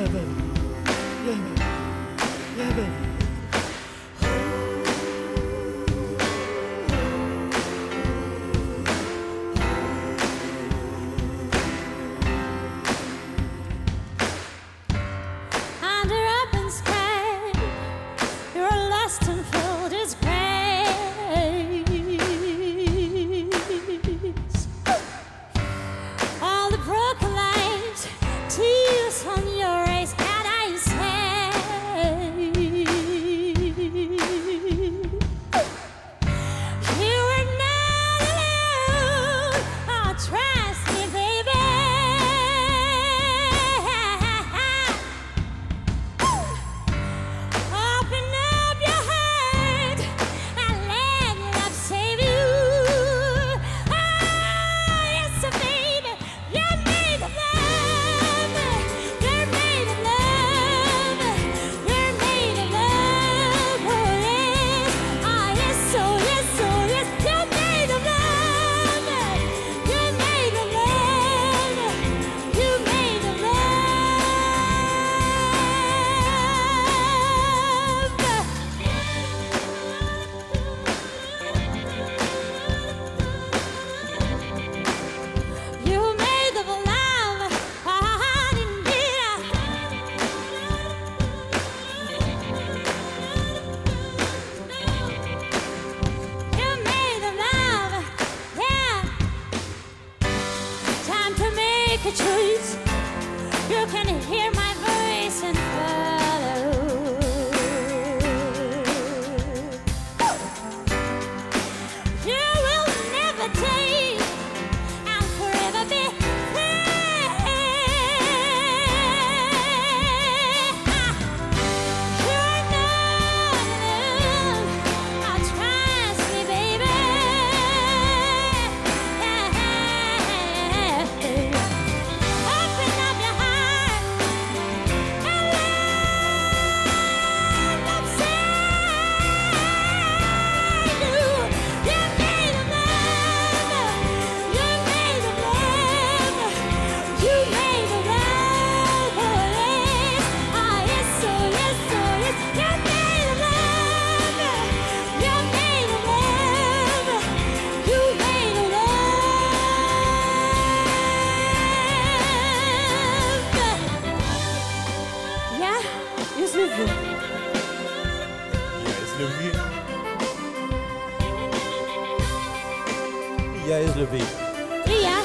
Yeah, baby. Yeah, baby. Yeah, baby. Under open sky, you're lost and filled with grace. All the broken lives, tears on your eyes, and I say, you are not alone. Oh, trust me, baby. Open up your heart and let love save you. Oh, yes, baby, you're made of love. You're made of love. You're made of love. Oh, yes. Oh, yes, oh, yes, oh, yes. You're made of love. You're made of love. You're made of love. You made of love, indeed. You made of love, yeah. Time to make a choice. You can hear my voice and follow. You will never take and forever be free. You're not alone. Oh, trust me, baby. Open up your heart and let love save you. You're made of love. You're made of love. You made of love. Oh, yes. Oh, yes, oh, yes, oh, yes. You're made of love. You're made of love. You made of love. Yeah, jest lwy. Ja jest lwy. I ja.